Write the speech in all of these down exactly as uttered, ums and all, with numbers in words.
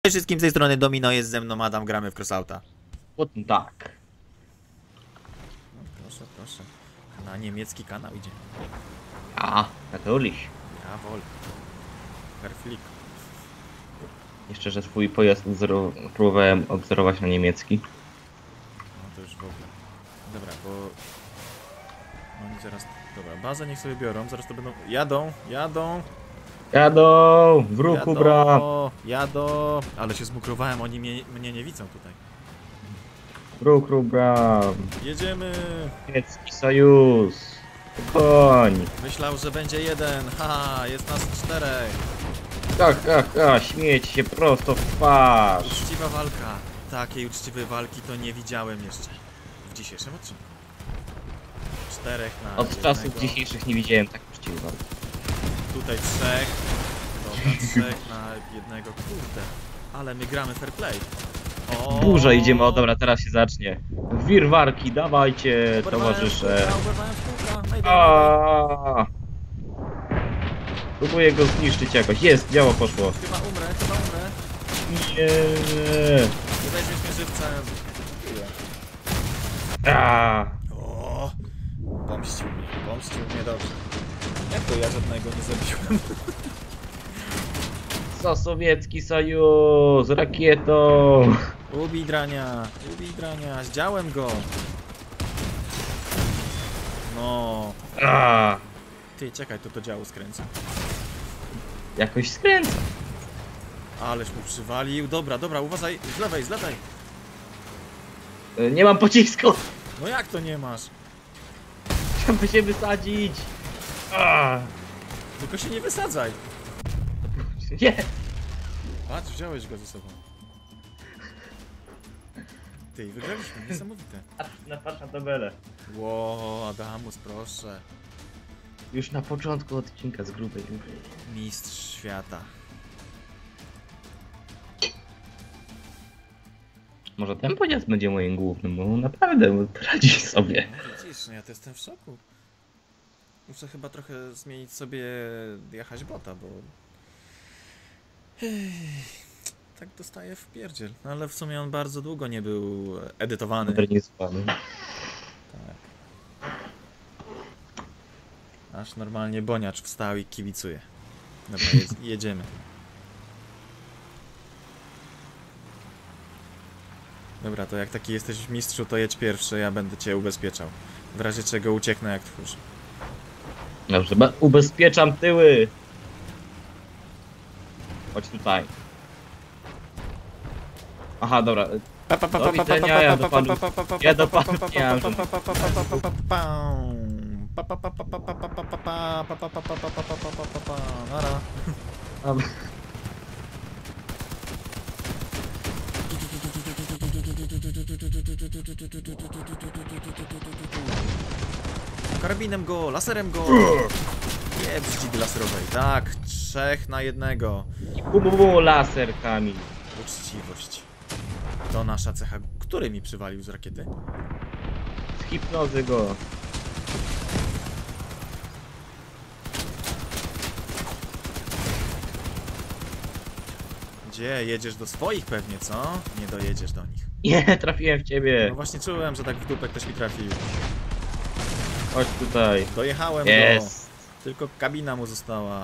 Cześć wszystkim, z tej strony Domino, jest ze mną Adam, gramy w Crossouta. Guten Tag. No, proszę, proszę. Na niemiecki kanał idzie. A, natürlich. Ja wolę. Perflik. Jeszcze, że swój pojazd obzor- próbowałem obserwować na niemiecki. No to już w ogóle. Dobra, bo... Oni zaraz... Dobra, bazę niech sobie biorą, zaraz to będą... Jadą, jadą! Jadą! W ruchu, jadą, brat! jadą! Ale się zmukrowałem, oni mnie, mnie nie widzą tutaj. W ruchu, brat! Jedziemy! Niemiecki sojusz! Koń! Myślał, że będzie jeden, haha, jest nas czterech. Ha, ha, ha, śmieć się prosto w twarz! Uczciwa walka. Takiej uczciwej walki to nie widziałem jeszcze w dzisiejszym odcinku. Czterech na Od jednego. czasów dzisiejszych nie widziałem tak uczciwej walki. Tutaj trzech. Dobra, trzech na jednego. Kurde. Ale my gramy fair play. O! Dużo idziemy, o dobra, teraz się zacznie. Wir warki, dawajcie, Oberwałem towarzysze! kółka, oberwałem kółka. Mayday, mayday. Aaaa! Próbuję go zniszczyć jakoś. Jest, działa poszło. Chyba umrę, chyba umrę. Nie. Nie weźmiesz mnie żywcem. A, O! Pomścił mnie, pomścił mnie dobrze. Jak to ja żadnego nie zabiłem? co sowiecki sojusz, rakietą. Ubij drania, ubij drania, zdziałem go. No. A, Ty, czekaj, to to działo skręcę. jakoś skręca. Aleś mu przywalił. Dobra, dobra, uważaj, z lewej, z lewej. E, Nie mam pocisku. No jak to nie masz? Trzeba się wysadzić. A, Tylko się nie wysadzaj. nie. Patrz, wziąłeś go ze sobą. Ty, wygraliśmy, niesamowite. Na patrz na tabelę. Ło, Adamus, proszę. Już na początku odcinka z grubej. Mistrz świata. Może ten pojazd będzie moim głównym, bo naprawdę radzi sobie. No widzisz, no ja to jestem w szoku. Muszę chyba trochę zmienić sobie jechać bota, bo... Ej, tak dostaję w pierdziel. No ale w sumie on bardzo długo nie był edytowany. Modernizowany. Tak. Aż normalnie Boniacz wstał i kibicuje. Dobra, jedz, jedziemy. Dobra, to jak taki jesteś mistrzu, to jedź pierwszy, ja będę cię ubezpieczał. W razie czego ucieknę jak tchórz. Dobrze, ba- ubezpieczam tyły. Chodź tutaj. Aha, dobra. Do widzenia, ja do panu. Ja do panu. Ja Nara. Karabinem go, laserem go! Nie, brzydzi laserowej. Tak, trzech na jednego. Bubu laserkami. Uczciwość. To nasza cecha. Który mi przywalił z rakiety? Z hipnozy go. Gdzie? Jedziesz do swoich pewnie, co? Nie dojedziesz do nich. Nie, trafiłem w No ciebie. właśnie czułem, że tak w dupę ktoś mi trafił. Chodź tutaj. Dojechałem go. Jest. Tylko kabina mu została.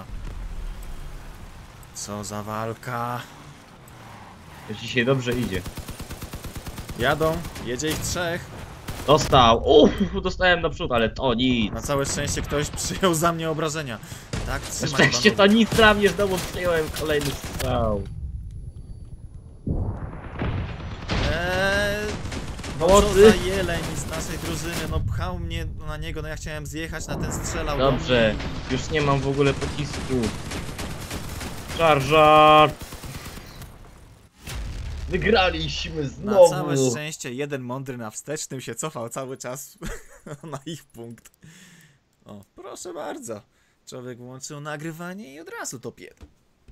Co za walka. Już dzisiaj dobrze idzie. Jadą, jedzie ich trzech. Dostał. Uff, dostałem naprzód, ale to nic. Na całe szczęście ktoś przyjął za mnie obrażenia. Tak, Na trzymaj szczęście to panowie. nic dla mnie, znowu przyjąłem kolejny strzał. Eee, no co Pomocy. za jeleń z naszej drużyny, no pchał mnie na niego, no ja chciałem zjechać na ten strzelał. do Dobrze, mnie. już nie mam w ogóle pocisku. Szarżar! Wygraliśmy Na znowu! całe szczęście jeden mądry na wstecznym się cofał cały czas na ich punkt. O, proszę bardzo. Człowiek włączył nagrywanie i od razu top jeden.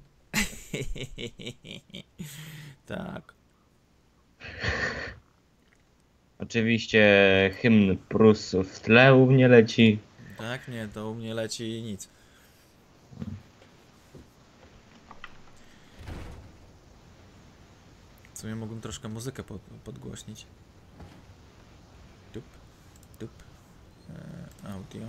Tak. Oczywiście hymn Prusów w tle u mnie leci. Tak, nie, to u mnie leci nic. W sumie mógłbym troszkę muzykę pod, podgłośnić. Dup, dup. E, audio.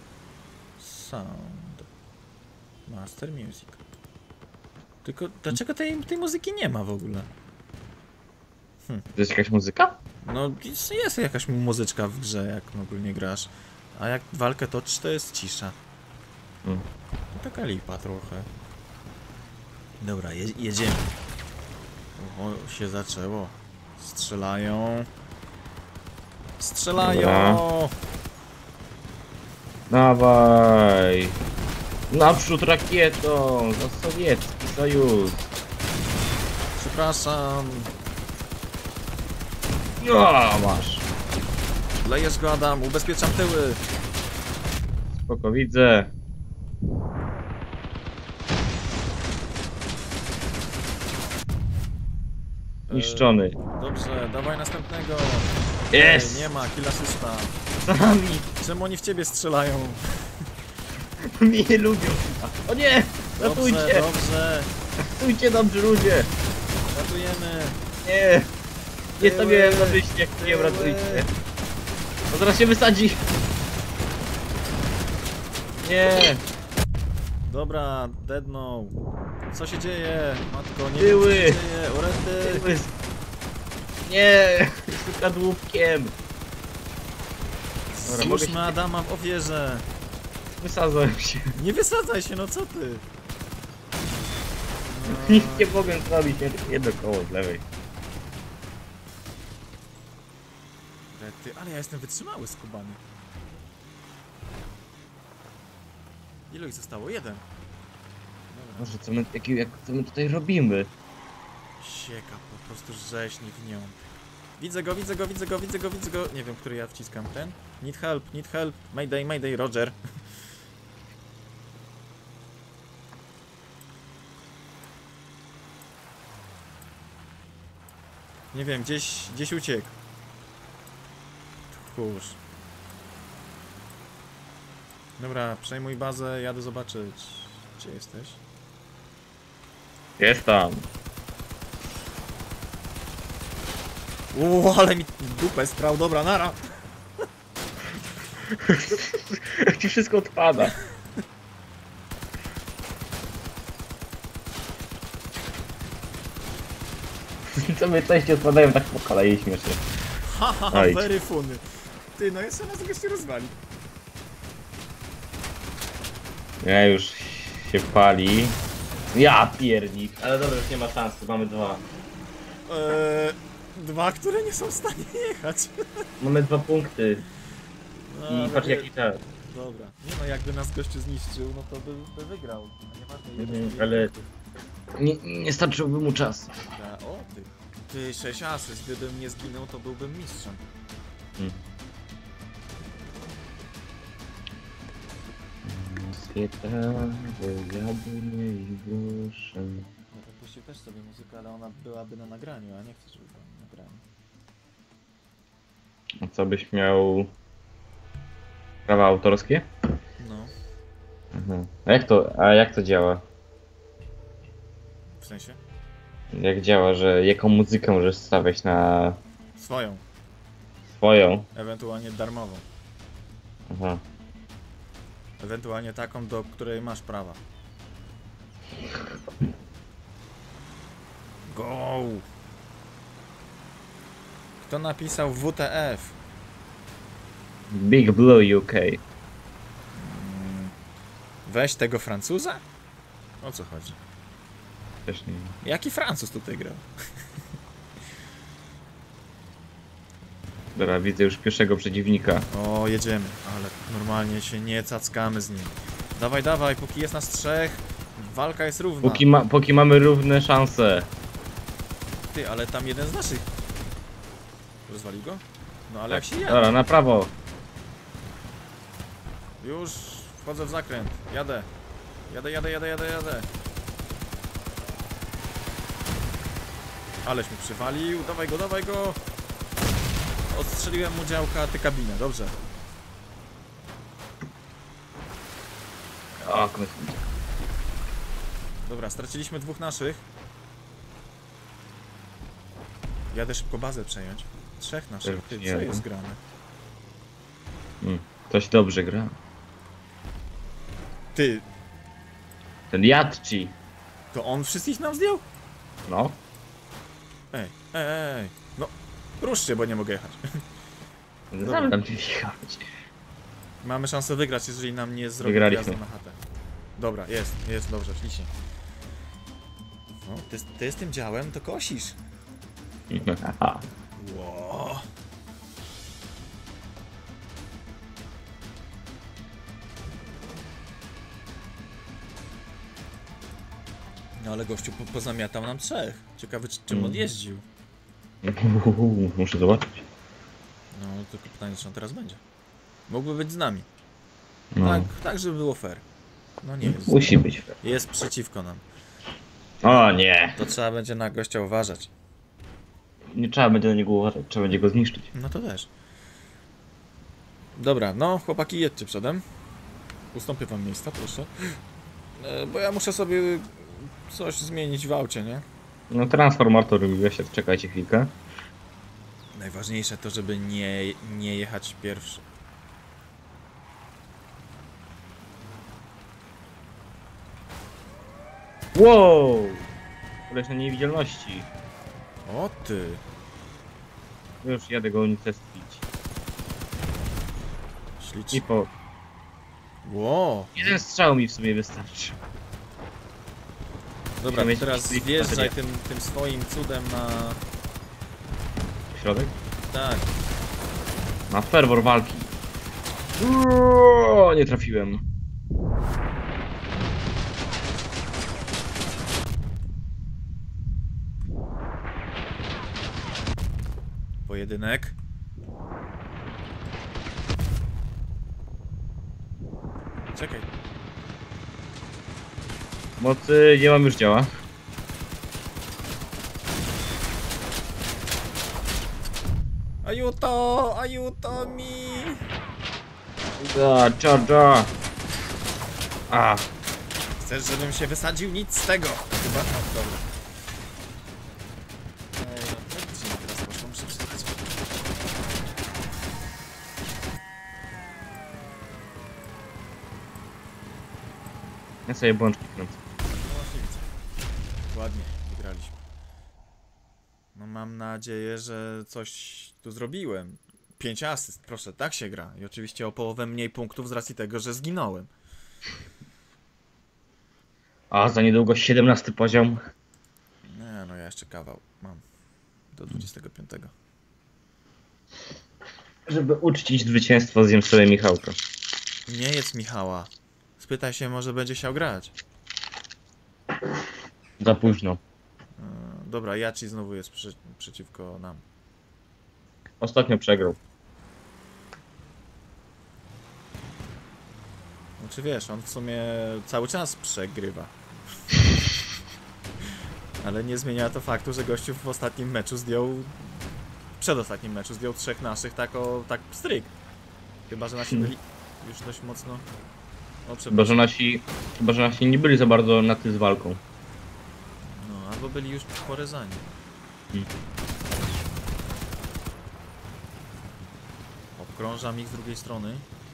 Sound. Master music. Tylko dlaczego tej, tej muzyki nie ma w ogóle? To jest jakaś muzyka? No jest, jest jakaś muzyczka w grze, jak ogólnie grasz. A jak walkę toczysz, to jest cisza. Hmm. To taka lipa trochę. Dobra, je, jedziemy. O, się zaczęło. Strzelają. Strzelają! Dobra. Dawaj! Naprzód rakietą! Za sowiecki sojusz! Przepraszam. Ja, masz! Lejesz go, Adam, ubezpieczam tyły. Spoko, widzę. Niszczony. E, dobrze, dawaj następnego. Jest! Ej, nie ma, kill asysta. Za nami! Czemu oni w ciebie strzelają? Mnie nie lubią! O nie! Dobrze, Ratujcie! dobrze. Ratujcie, dobrzy ludzie! Ratujemy. Nie! Nie Tyły, stawiałem na wyjście, jak nie tyły. ratujcie! No zaraz się wysadzi! Nie! Dobra, deadną. Co się dzieje? Matko, nie Tyły. wiem co się dzieje. Orety. Nie! Z kadłubkiem! Dobra, mogę się... Złóżmy Adama w ofierze. Wysadzałem się. Nie wysadzaj się, no co ty? Nic nie mogę zrobić, nie tylko jedno koło z lewej. Orety, ale ja jestem wytrzymały, skubany. Ilu ich zostało? Jeden. Dobra. Może co my, jaki, jak, co my tutaj robimy? Sieka, po prostu rzeźnik w nią. Widzę go, widzę go, widzę go, widzę go, widzę go. Nie wiem, który ja wciskam. Ten? Need help, need help. Mayday, mayday, Roger. Nie wiem, gdzieś, gdzieś uciekł. Tchórz. Dobra, przejmuj bazę, jadę zobaczyć. Gdzie jesteś? Jest tam. Uuu, ale mi dupę sprał, dobra, nara! Jak ci wszystko odpada. Co my częściej odpadają tak po kolei śmiesznie. Haha, Oj. very funny. Ty, no jeszcze nas goście rozwali. Ja już się pali. Ja piernik. Ale dobra, już nie ma szans, mamy dwa. Eee, dwa, które nie są w stanie jechać. Mamy dwa punkty. No, I patrz nie- jaki czas. Dobra. Nie no, jakby nas gościu zniszczył, no to by, by wygrał. No nieważne, jeden Mhm, z tych ale- punktów. Nie, nie starczyłoby mu czasu. Dobra, o ty. Ty, sześć asyst, gdybym nie zginął, to byłbym mistrzem. Hmm. Świetla, wywiaduję i głoszę. No to puścił też sobie muzykę, ale ona byłaby na nagraniu, a nie chcę, żeby była na nagraniu. A co byś miał... Prawa autorskie? No, Mhm. A jak to, a jak to działa? w sensie? Jak działa, że jaką muzykę możesz stawiać na Swoją, swoją? ewentualnie darmową. Aha. Ewentualnie taką, do której masz prawa. Go! Kto napisał W T F? Big Blue U K. Mm, Weź tego Francuza? O co chodzi? Też nie wiem. Jaki Francuz tutaj grał? Dobra, widzę już pierwszego przeciwnika. O, jedziemy, ale normalnie się nie cackamy z nim. Dawaj, dawaj, póki jest nas trzech, walka jest równa. Póki, ma, póki mamy równe szanse. Ty, ale tam jeden z naszych... Rozwalił go? No ale jak się jadę? Dobra, na prawo. Już wchodzę w zakręt, jadę. Jadę, jadę, jadę, jadę, jadę. Aleś mi przywalił, dawaj go, dawaj go. Odstrzeliłem mu działka, ty kabinę, dobrze. O, kurde. Dobra, straciliśmy dwóch naszych. Jadę szybko bazę przejąć. Trzech naszych. Ty, co Jadę. jest grane? Hmm. Ktoś dobrze gra. Ty, Ten Jadci. to on wszystkich nam zdjął? No. Ej, ej, ej. No, ruszcie, bo nie mogę jechać. Zaraz tam jechać. Mamy szansę wygrać, jeżeli nam nie zrobi Wygraliśmy. wjazdu na chatę. Dobra, jest, jest, dobrze, ślicznie. No, ty, ty z tym działem to kosisz. Aha. Ło. No ale gościu po, pozamiatał nam trzech. Ciekawy, czy, czym on jeździł. Muszę zobaczyć. No, tylko pytanie, czy on teraz będzie. Mógłby być z nami. No. Tak, tak, żeby było fair. No nie jest. Musi być. Jest przeciwko nam. O nie. To trzeba będzie na gościa uważać. Nie trzeba będzie na niego uważać, trzeba będzie go zniszczyć. No to też. Dobra, no chłopaki, jedźcie przodem. Ustąpię wam miejsca, proszę. E, bo ja muszę sobie coś zmienić w aucie, nie? No transformator robiłeś, czekajcie chwilkę. Najważniejsze to, żeby nie, nie jechać pierwszy. Wow! Koleś na niewidzialności. O ty! Już jadę go unicestwić. I Ślicznie. po... Ło! Jeden strzał mi w sumie wystarczy. Dobra, Musimy teraz mieć wjeżdżaj baterię. tym, tym swoim cudem na... W środek? Tak. Na ferwor walki. Uuu, nie trafiłem. Pojedynek. Czekaj. Mocy nie mam, już działa. Ajuto! Ajuto mi! Da, charge. A, Chcesz, żebym się wysadził? Nic z tego! Chyba? No, dobra. Ej, no faktycznie teraz poszło, muszę przeczytać. ja sobie błączki kręcę. No właśnie widzę. Ładnie, wygraliśmy. No mam nadzieję, że coś tu zrobiłem. Pięć asyst, proszę, tak się gra. I oczywiście o połowę mniej punktów z racji tego, że zginąłem. A, za niedługo siedemnasty poziom. Nie, no ja jeszcze kawał mam. Do dwudziestego piątego. Żeby uczcić zwycięstwo, zjem sobie Michałka. Nie jedz Michała. Spytaj się, może będzie chciał grać. Za późno. Yy, dobra, Jaci znowu jest przy, przeciwko nam. Ostatnio przegrał. Znaczy wiesz, on w sumie cały czas przegrywa. Ale nie zmienia to faktu, że gościu w ostatnim meczu zdjął... W przedostatnim meczu zdjął trzech naszych tak o... tak stryk. Chyba, że nasi byli już dość mocno... O, Chyba, że nasi, chyba, że nasi nie byli za bardzo na ty z walką. No, albo byli już porezani. Hmm. Obkrążam ich z drugiej strony.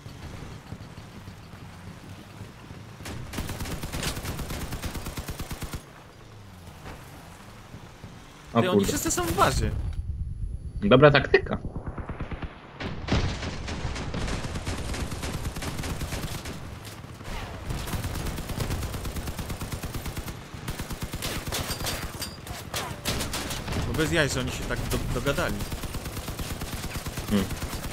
O Ty, oni kurde. wszyscy są w bazie. Dobra taktyka. Bo bez jaj, że oni się tak do, dogadali. Hmm.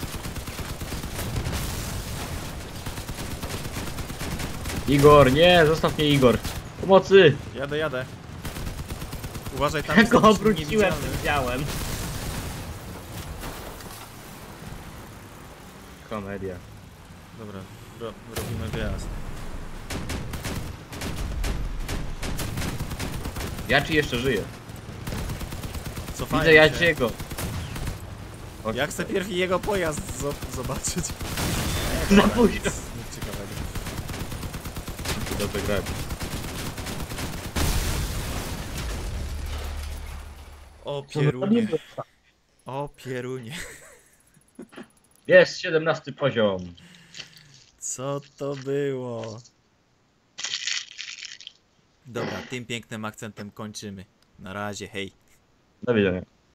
Igor, nie, zostaw mnie Igor. Pomocy! Jadę, jadę. Uważaj tam. Ja jest go jakiś obróciłem niewidzialny. tym działem. Komedia. Dobra, ro, robimy wyjazd. Jaci jeszcze żyje. Cofają Widzę się. Jaciego. Chodź Ja chcę tutaj. pierw jego pojazd zo- zobaczyć. Za późno. Nic, nic ciekawego. Dobrze grać. O Co my pierunie, robimy? o pierunie. Jest siedemnasty poziom. Co to było? Dobra, tym pięknym akcentem kończymy. Na razie, hej. Do widzenia.